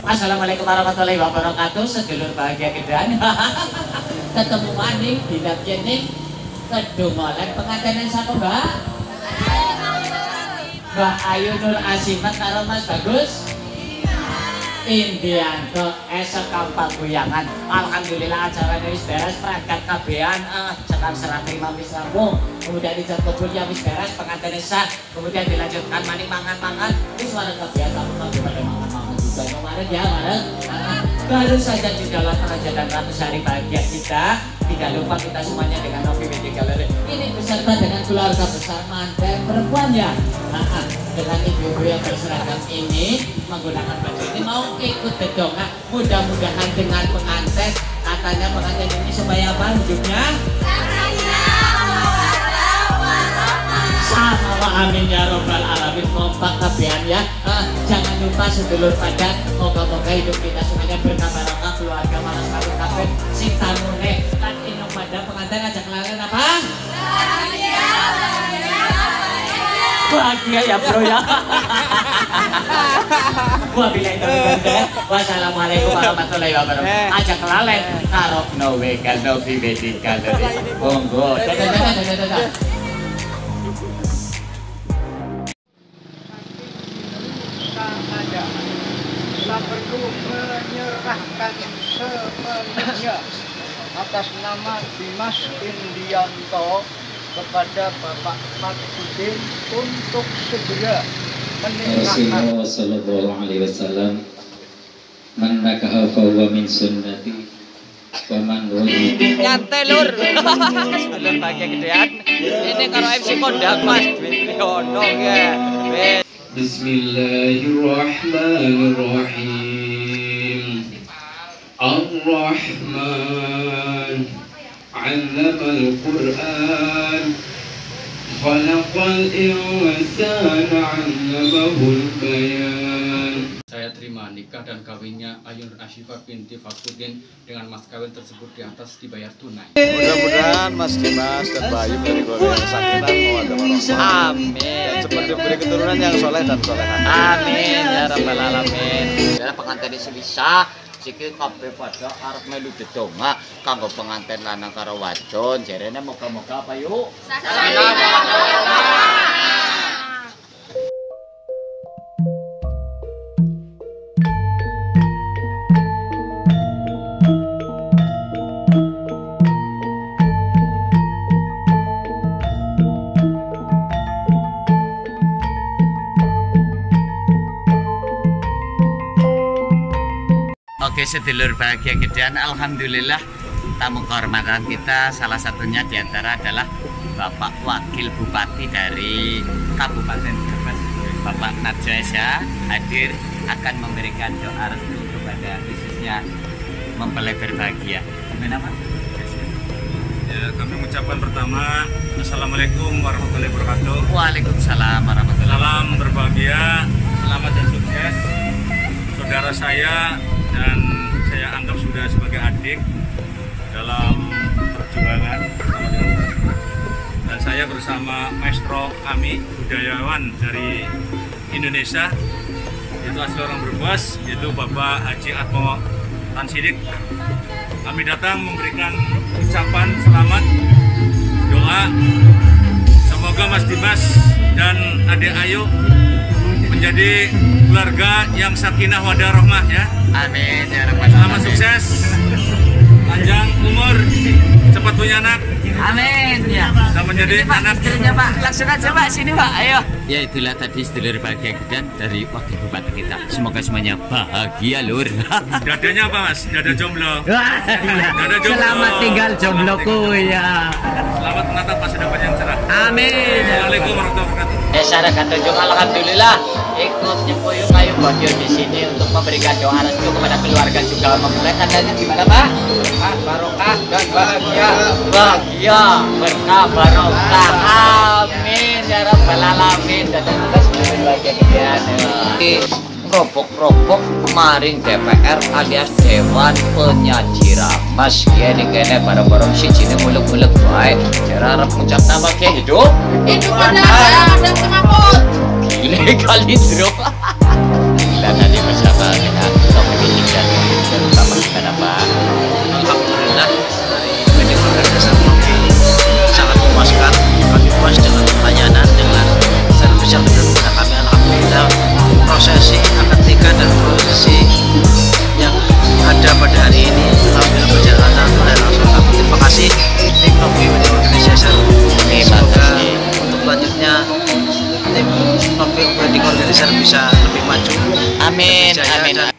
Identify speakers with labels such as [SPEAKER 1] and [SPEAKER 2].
[SPEAKER 1] Assalamualaikum warahmatullahi wabarakatuh. Sedulur bahagia kedan. Ketemu maning dina kene kedomolan pengantin sapa, Mbak? Mbak Ayu Nur Asimat karo Mas Bagus Indianto esok kampak goyangan. Alhamdulillah acaranya wis beres, perangkat kabehan cekap serah terima wis rampung. Kemudian dijat kebulnya wis beres, pengantin sah. Kemudian dilanjutkan maning mangan-mangan. Wis wareng kabehan kamu pada mangan-mangan juga kemarin ya, bareng. Baru saja di dalam pengajian ratus hari bahagia kita. Tidak lupa kita semuanya dengan Novi Wedding Gallery ini beserta dengan keluarga besar manten perempuan ya. Dengan ibu-ibu yang berseragam ini menggunakan baju ini mau ikut bedonga. Mudah-mudahan dengan pengantin, katanya pengantin ini supaya apa hidupnya? Sama amin ya robbal alamin. Kompak kabehan ya. Jangan lupa sedulur padat, moga-moga hidup kita semuanya berkah barokah, keluarga malas kawin kabeh sing tamune lan inom pada pengantin aja kelalen apa? Bahagia ya bro ya. Wassalamualaikum warahmatullahi wabarakatuh. Aja kelalen karo Novi Wedding Gallery. Monggo.
[SPEAKER 2] Kita perlu menyerahkan sepenuhnya atas nama Dimas Indianto kepada Bapak Matsudin untuk segera menikahkan.
[SPEAKER 3] Rasulullah sallallahu alaihi wasallam man nakaha fa huwa min sunnati wa man
[SPEAKER 1] nyantai lur. Sedulur bahagia gedean ini karo MC Kondang Mas Dwiryono ya.
[SPEAKER 3] Bismillahirrahmanirrahim. Ar-Rahman 'allamal Qur'an khalaqal insana 'allamahul bayan. Saya terima nikah dan kawinnya Ayun Asyifa binti Fakhruddin dengan mas kawin tersebut di atas dibayar tunai.
[SPEAKER 2] Mudah-mudahan Mas Dimas dan Mbak Ayu dari keluarga yang sakinah mawaddah warahmah.
[SPEAKER 1] Amin.
[SPEAKER 2] Dan cepat diberi keturunan yang soleh dan soleha.
[SPEAKER 1] Amin ya rabbal alamin. Ya pengantin iki bisa sikil kabeh padha arep melu dedonga kanggo pengantin lanang karo wadon. Jarene moga-moga apa yuk? Oke sedulur bahagia gedean, alhamdulillah tamu kehormatan kita salah satunya diantara adalah Bapak Wakil Bupati dari Kabupaten Brebes, Bapak Najwa hadir akan memberikan doa restu kepada khususnya mempelai berbahagia. Gimana Pak?
[SPEAKER 4] Ya, kami mengucapkan pertama Assalamualaikum warahmatullahi wabarakatuh.
[SPEAKER 1] Waalaikumsalam warahmatullahi wabarakatuh.
[SPEAKER 4] Salam berbahagia, selamat dan sukses. Saudara saya dan saya anggap sudah sebagai adik dalam perjuangan dan saya bersama Maestro Ami, budayawan dari Indonesia, yaitu asli orang Brebes, yaitu Bapak Haji Atmo Tansidik. Kami datang memberikan ucapan selamat, doa, semoga Mas Dimas dan Adik Ayu menjadi keluarga yang sakinah wadah ya.
[SPEAKER 1] Amin ya rabbal alamin.
[SPEAKER 4] Selamat sukses, panjang umur, cepat punya anak.
[SPEAKER 1] Amin ya.
[SPEAKER 4] Dan menjadi
[SPEAKER 1] Pak,
[SPEAKER 4] anak.
[SPEAKER 1] istrinya Pak, langsung aja Pak sini Pak, ayo. Ya itulah tadi sedulur bahagia dan dari wakil bupati kita. Semoga semuanya bahagia lur.
[SPEAKER 4] Dadanya apa Mas? Dada jomblo.
[SPEAKER 1] Dada jomblo. Selamat tinggal jombloku ya.
[SPEAKER 4] Selamat menatap masa depan yang cerah.
[SPEAKER 1] Amin.
[SPEAKER 4] Assalamualaikum warahmatullahi wabarakatuh.
[SPEAKER 1] Saya akan tunjuk alhamdulillah ikut nyepuyung kayu bodior di sini untuk memberikan doa restu kepada keluarga juga mempelai. Tandanya gimana Pak? Barokah dan bahagia. Bahagia, berkah, barokah. Amin ya rabbal alamin. Dan kita seluruh bahagia kegiatan. Ropok-ropok maring DPR alias Dewan Penyaji Ramas kene bareng-bareng siji muluk-muluk bae. Cara arep ngucap nama ke hidup dan semaput. Gile kali bro. Gila tadi bersama dengan
[SPEAKER 2] Eliezer bisa lebih maju,
[SPEAKER 1] Amin,
[SPEAKER 2] lebih jaya,
[SPEAKER 1] amin.
[SPEAKER 2] dan